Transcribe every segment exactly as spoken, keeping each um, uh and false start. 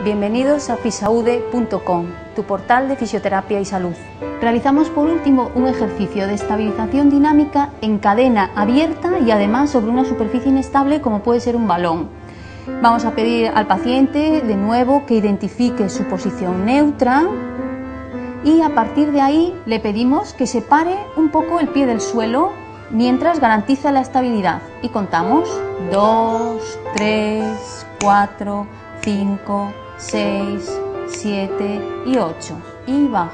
Bienvenidos a fisaude punto com, tu portal de fisioterapia y salud. Realizamos por último un ejercicio de estabilización dinámica en cadena abierta y además sobre una superficie inestable como puede ser un balón. Vamos a pedir al paciente de nuevo que identifique su posición neutra y a partir de ahí le pedimos que separe un poco el pie del suelo mientras garantiza la estabilidad y contamos dos, tres, cuatro, cinco, seis, siete y ocho y bajo.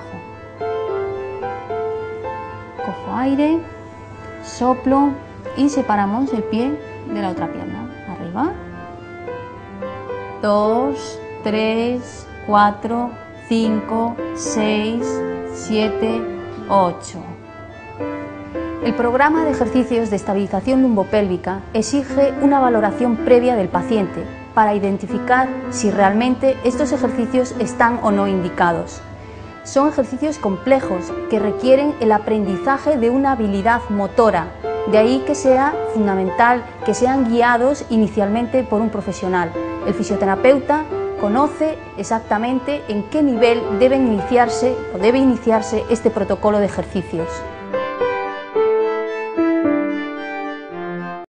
Cojo aire, soplo y separamos el pie de la otra pierna. Arriba. dos, tres, cuatro, cinco, seis, siete, ocho. El programa de ejercicios de estabilización lumbopélvica exige una valoración previa del paciente para identificar si realmente estos ejercicios están o no indicados. Son ejercicios complejos que requieren el aprendizaje de una habilidad motora, de ahí que sea fundamental que sean guiados inicialmente por un profesional. El fisioterapeuta conoce exactamente en qué nivel deben iniciarse o debe iniciarse este protocolo de ejercicios.